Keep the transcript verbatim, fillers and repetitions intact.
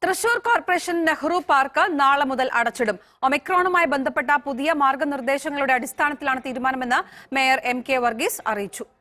Thrissur Corporation Nehru Park നാളെ മുതൽ അടച്ചിടും. ഒമിക്രോണുമായി ബന്ധപ്പെട്ട പുതിയ മാർഗ്ഗനിർദ്ദേശങ്ങളുടെ അടിസ്ഥാനത്തിലാണ് തീരുമാനമെന്ന് മേയർ എം കെ വർഗീസ് അറിയിച്ചു.